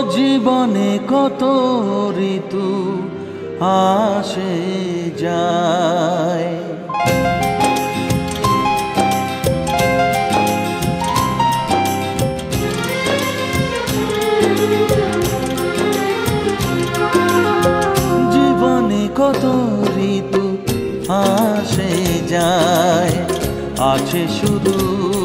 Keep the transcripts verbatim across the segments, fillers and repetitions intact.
জীবনে কত ঋতু আসে যায়, জীবনে কত ঋতু আসে যায়, আছে শুরু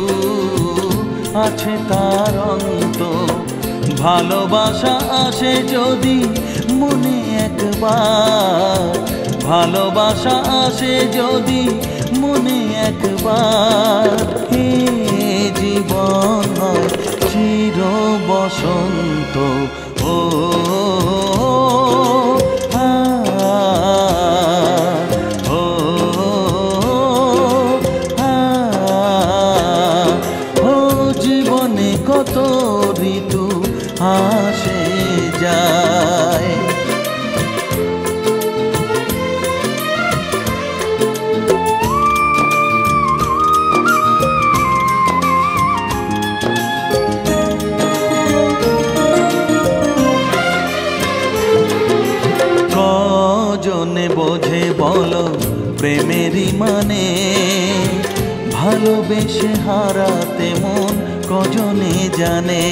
আছে তার অন্ত। ভালোবাসা আসে যদি মনে একবার, ভালোবাসা আসে যদি মনে একবার। হে জীবন হয় চির বসন্ত, ও কত ঋতু আসে যায়। কজনে বোঝে বলো প্রেমেরই মানে, ভালোবেসে হারাতে মন কজনে জানে।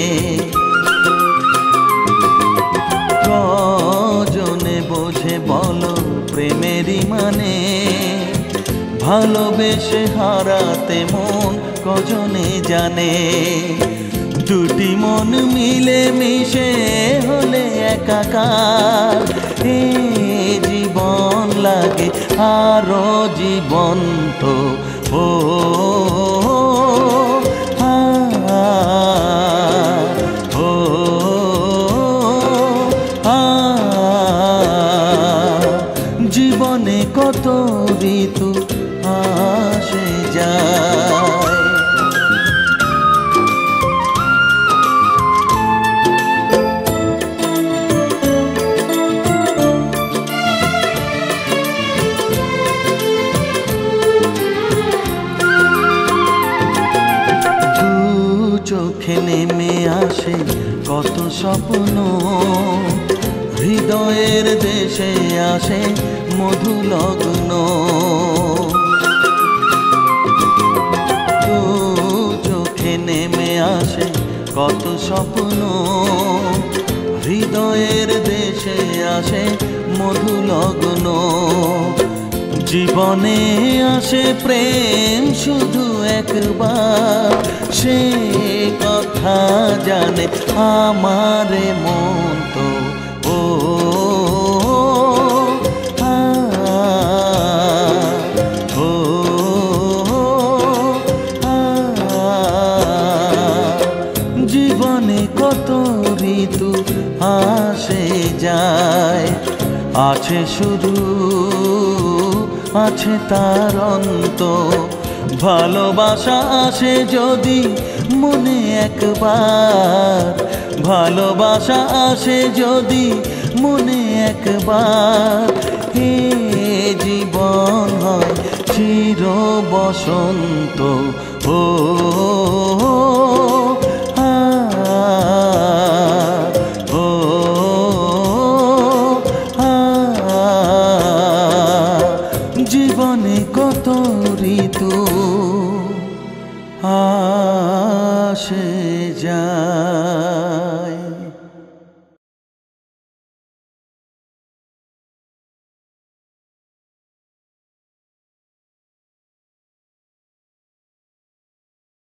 কজনে বোঝে বলো প্রেমেরই মানে, ভালোবেসে হারাতে মন কজনে জানে। দুটি মন মিলে মিশে হলে একাকার, এ জীবন লাগে আরো জীবন্ত। ও ও জীবনে কত ঋতু আসে যায়। চোখে নেমে আসে কত স্বপ্ন, হৃদয়ের দেশে আসে মধু লগ্ন। দু চোখে নেমে আসে কত স্বপ্ন, হৃদয়ের দেশে আসে মধু লগ্ন। জীবনে আসে প্রেম শুধু একবার, সে কথা জানে আমার মন তো। ও ও জীবনে কত ঋতু আসে যায়, আছে শুরু আছে তার অন্ত। ভালোবাসা আসে যদি মনে একবার, ভালোবাসা আসে যদি মনে একবার। হে জীবন হয় চির বসন্ত। ও জীবনে কত ঋতু আসে